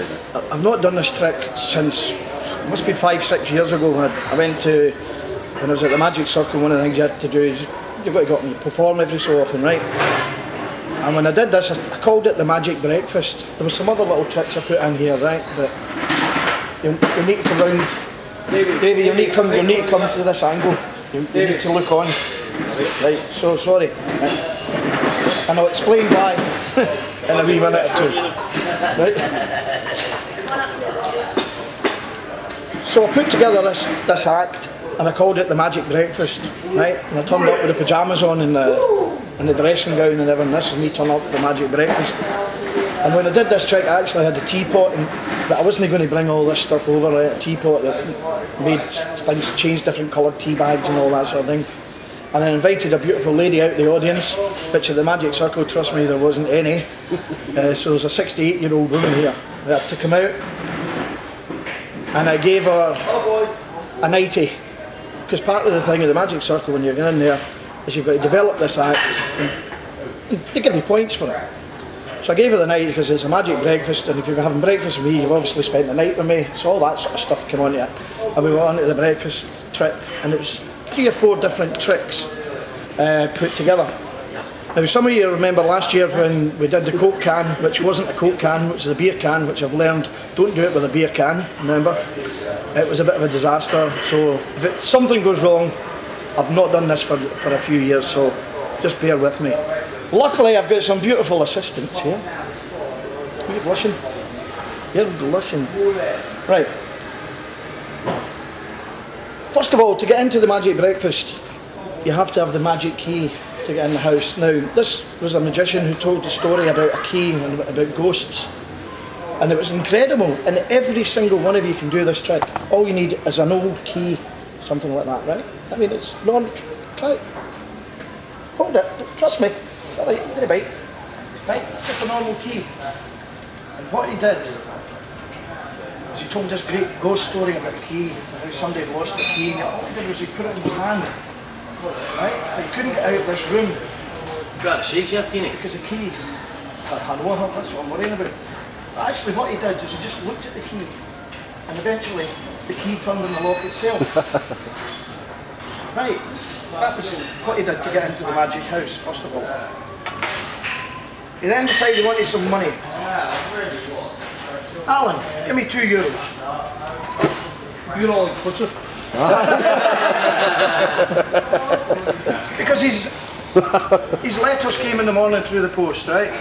I've not done this trick since, must be 5-6 years ago. I went to, when I was at the Magic Circle, one of the things you had to do is you've got to go up and perform every so often, right? And when I did this, I called it the Magic Breakfast. There was some other little tricks I put in here, right? But you need to come round. Davey, you need to come to this angle. You need to look on. Right, so sorry. And I'll explain why in a wee minute or two. Right? So I put together this act and I called it the Magic Breakfast, right? And I turned up with the pyjamas on and the dressing gown and everything. This is me turning up for the Magic Breakfast. And when I did this trick, I actually had a teapot, but I wasn't going to bring all this stuff over, right? A teapot that made things, change different coloured tea bags and all that sort of thing. And I invited a beautiful lady out of the audience, which at the Magic Circle, trust me, there wasn't any. So there's a 68-year-old woman here that had to come out. And I gave her a 90. Because part of the thing at the Magic Circle when you're going in there is you've got to develop this act and they give you points for it. So I gave her the 90 because it's a Magic Breakfast, and if you're having breakfast with me, you've obviously spent the night with me, so all that sort of stuff came on to it. And we went on to the breakfast trick, and it was 3 or 4 different tricks put together. Now some of you remember last year when we did the Coke can, which wasn't a Coke can, which was a beer can, which I've learned, don't do it with a beer can, remember? It was a bit of a disaster, so if something goes wrong, I've not done this for a few years, so just bear with me. Luckily I've got some beautiful assistants here. You're blushing. You're blushing. Right. First of all, to get into the Magic Breakfast, you have to have the magic key to get in the house. Now, this was a magician who told the story about a key and about ghosts. And it was incredible. And every single one of you can do this trick. All you need is an old key, something like that, right? I mean, it's not... Try it. Hold it. Trust me. It's all right. Give it a bite. Right? It's just a normal key. And what he did was he told this great ghost story about a key, how somebody had lost a key, and all he did was he put it in his hand. Right? But he couldn't get out of this room. You've got to shake your teeny. Because the key. I know, that's what I'm worrying about. But actually what he did was he just looked at the key, and eventually the key turned in the lock itself. Right, that was what he did to get into the magic house, first of all. He then decided he wanted some money. Alan, give me €2. You're all inclusive. Because his letters came in the morning through the post, right?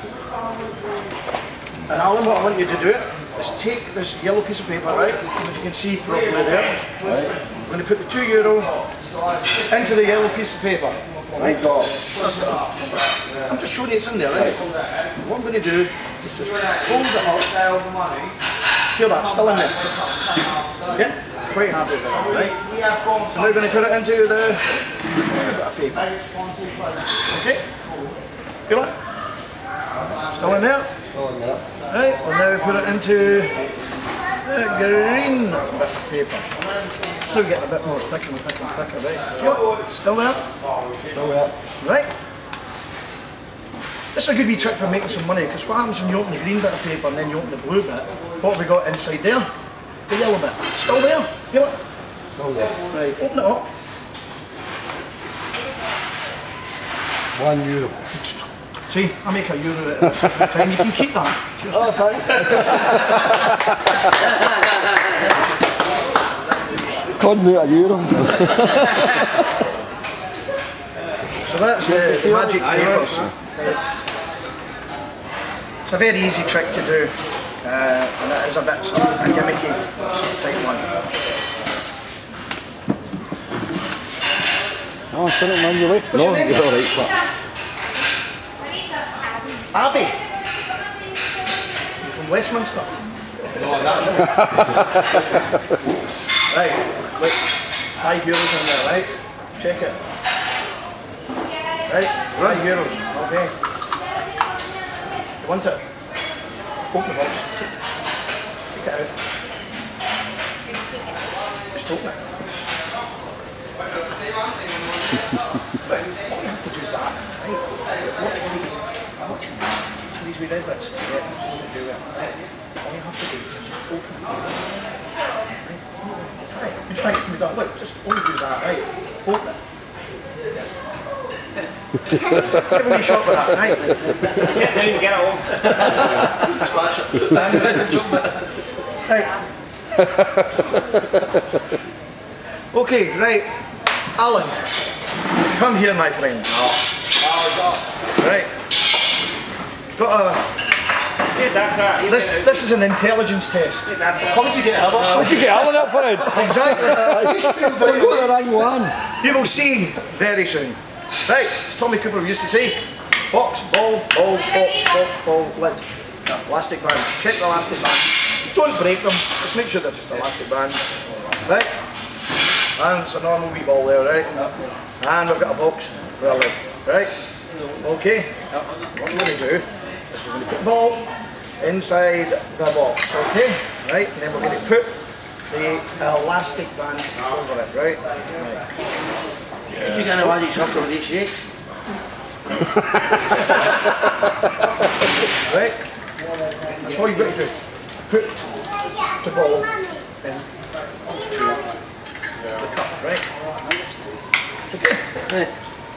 And Alan, what I want you to do is take this yellow piece of paper, right? And if you can see properly there, right? I'm going to put the €2 into the yellow piece of paper. Right? I'm just showing you it's in there, right? What I'm going to do is just fold it up. Feel that, still in there. Yeah? Quite happy with that, right? I'm now going to put it into the bit of paper. Okay? Feel it? Still in there? Still in there. Right, we'll now put it into the green bit of paper. It's now getting a bit more thick and thick and thicker, right? Feel it? Still there? Still there. Right. This is a good wee trick for making some money, because what happens when you open the green bit of paper and then you open the blue bit, what have we got inside there? The yellow bit. Still there? Feel it? Still there. Right, open it up. €1. See, I make a euro out of this every time. You can keep that. Cheers. Oh, thanks. Couldn't do €1. So that's the magic papers. It's a very easy trick to do, and it is a bit sort of a gimmicky sort of type one. Oh, I couldn't mind your way. What's your name? You're alright, but... Abby. You from Westminster? No, that's Right, look, €5 in there, right? Check it. Right, €5. Okay. You want it? Open the box. Take it out. Just open it. But all you have to do is that, right? These wee red bits, yeah, you can do it. All you have Right, can we do it? Look, just only do that, right? Open it. Give me a shot with that, right? Sit down and get it home. Smash it. Right. Okay, right. Alan, come here, my friend. Right. Got a. This is an intelligence test. How did you get Alan? What did you get Alan up for it? Exactly. We got the right one. You will see very soon. Right, as Tommy Cooper used to say, box, ball, ball, box, ball, lid. Elastic bands. Check the elastic bands. Don't break them. Just make sure they're just elastic bands. Right? And it's a normal wee ball there, right? And we've got a box with a lid. Right? Okay. What we're going to do is we're going to put the ball inside the box. Okay? Right? And then we're going to put the elastic band over it. Right? Could you get a magic circle with these shakes? Right? That's all you've got to do. Put the ball into the cup, right? Okay. Right.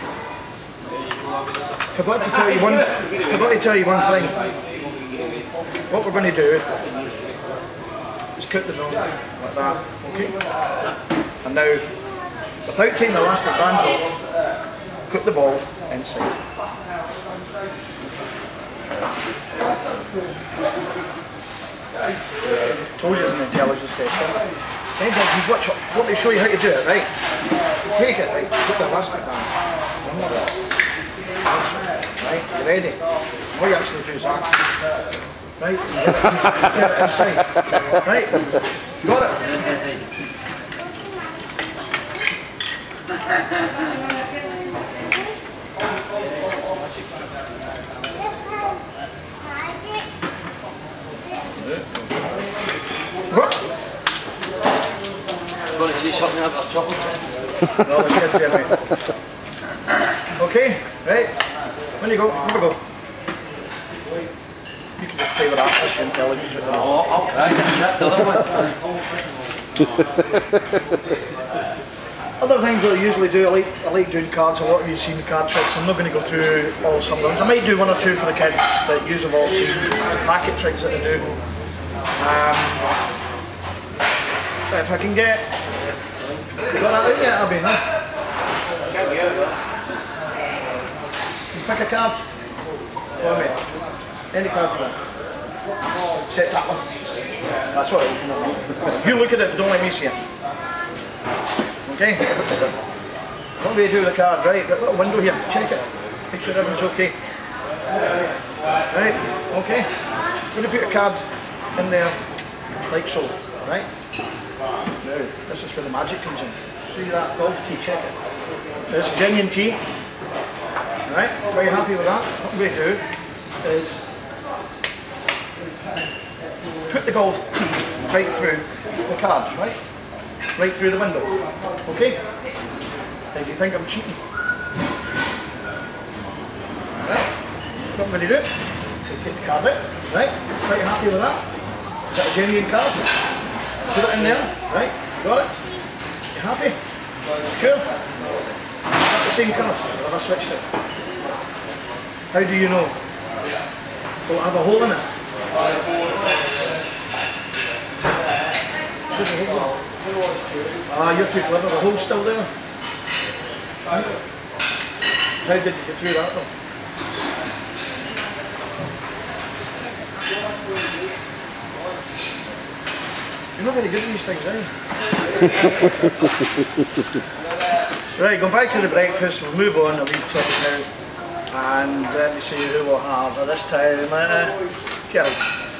Forgot to tell you one thing. What we're going to do is put the ball like that, okay? And now, without taking the elastic bands off, put the ball inside. Told you it's an intelligence test. Watch, let me show you how to do it, right? Take it, right? Put the elastic band. Right? You ready? What you actually do is that. Right? You get it inside. Right? Got it? What? I'm going to see something about chocolate. No, the kids here, mate. Okay, right. When you go, here we go. You can just play with that, that's your intelligence. Oh, okay, check the other one. Other things that I usually do, I like doing cards. A lot of you have seen the card tricks. I'm not going to go through all some of them. I might do one or two for the kids that you have all seen, the packet tricks that I do. If I can get... You got that out yet, Abby? No? Pick a card for me. Any card you want. Set that one. That's all right. You look at it, but don't let me see it. Okay? What do you do with the card, right? Got a little window here. Check it. Make sure everything's okay. Right? Okay? I'm going to put a card in there like so. Right? Now, this is where the magic comes in. See that golf tee? Check it. It's genuine tea. Right, are you happy with that? What I'm going to do is put the golf tee right through the cards, right? Right through the window. Okay? Do you think I'm cheating? Right? What I'm going to do is take the card out, right? Are you happy with that? Is that a genuine card? Put it in there, right? Got it? You happy? Sure? Is that the same card? Or have I switched it? How do you know? Will it have a hole in it? Ah, you're too clever. The hole's still there. How did you get through that though? You're not very good at these things, are you? Right, go back to the breakfast. We'll move on. I'll leave Tommy now. And let me see who we'll have this time. Jerry.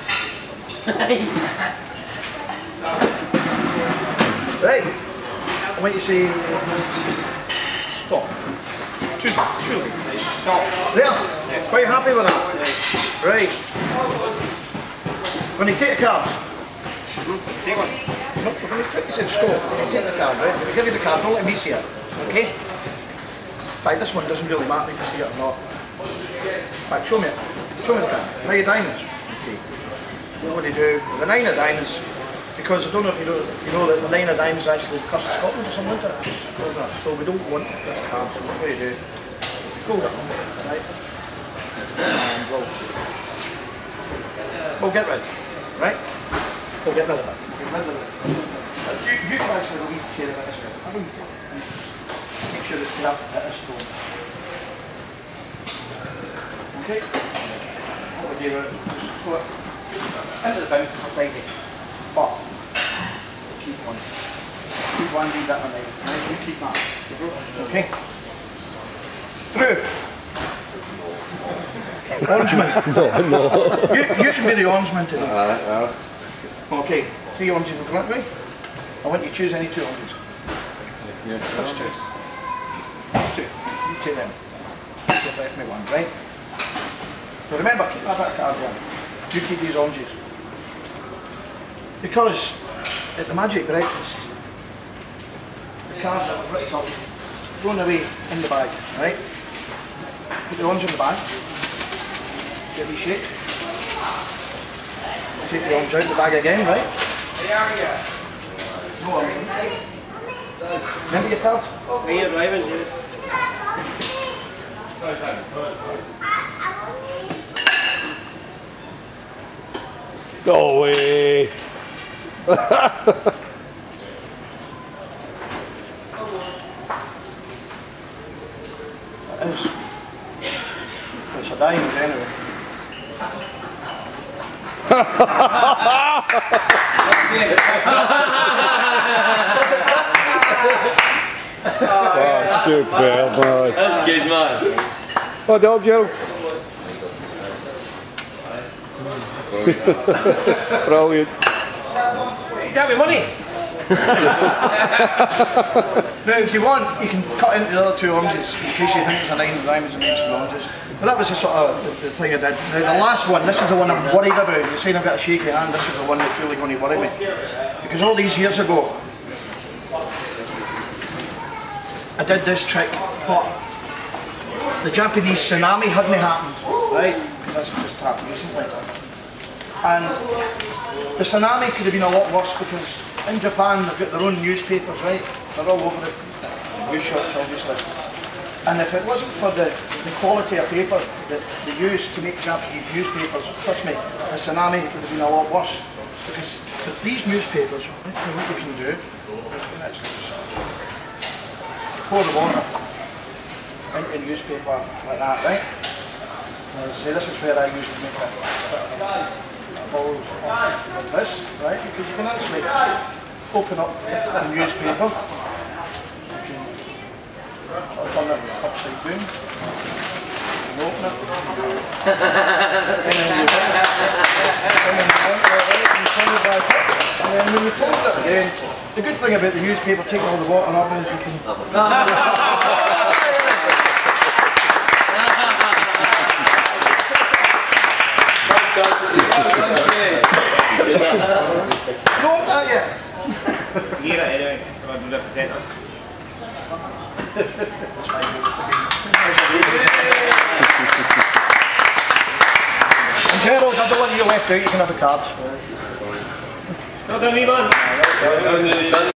Right. I want you to say stop. Truly. Stop. There. Yes. Quite happy with that? Yes. Right. When you take a card. Take one. No, when you said stop, when you take the card, right? I'm going to give you the card, don't let me see it. Okay? In fact, this one doesn't really matter if you see it or not. In fact, show me it. Show me the card. Now your diamonds. Okay. what do you do? The 9 of diamonds, because I don't know if you know that the 9 of diamonds is actually the curse of Scotland or something, isn't it? So we don't want this card, so what do you do? Fold it on, right? And we'll get rid, right? We'll get rid of it. Get rid of it. You can actually have a wee tear of this. Have a wee tear. Make sure it's not at a stone. Okay? What we do is just throw it into the bin for tidy. But keep one. Keep one, leave that one there. Right? You keep that. Okay? Through. Orangeman. No. You can be the orangeman today. Okay, 3 oranges in front of me. I want you to choose any 2 oranges. That's 2. That's 2. You take them. You left me 1, right? But remember, keep that bit of card one. You keep these oranges. Because at the magic breakfast, the cards that I've written up, thrown away in the bag, right? Put the orange in the bag. Give it a shake. Take the orange out of the bag again, right? No orange. Remember your card? Me and Raven, yes. No way. That is. It's a diamond anyway. Oh, super, man. That's good, man. What up, Joe? Brilliant. Got me money. Now, if you want, you can cut into the other 2 oranges in case you think it's a 9 of diamonds and makes 2 oranges. But that was the sort of the thing I did. Now, the last one, this is the one I'm worried about. You're saying I've got a shaky hand, this is the one that's really going to worry me. Because all these years ago, I did this trick, but the Japanese tsunami hadn't happened, right? Because that's just happened recently. And the tsunami could have been a lot worse because in Japan they've got their own newspapers, right? They're all over the news shops, obviously. And if it wasn't for the quality of paper that they used to make Japanese newspapers, trust me, the tsunami would have been a lot worse. Because with these newspapers, actually what we can do is we can actually just pour the water into the newspaper like that, right? And say this is where I usually make a bowl of this, right? Because you can actually open up the newspaper. I'll turn it upside down. And open it. And then you turn it back up. And then when you fold it again, the good thing about the newspaper taking all the water off is you can... Don't that yet? Here, anyway. I'm going to present it. And Gerald, I don't want you left out, you can have a card. Not done, man.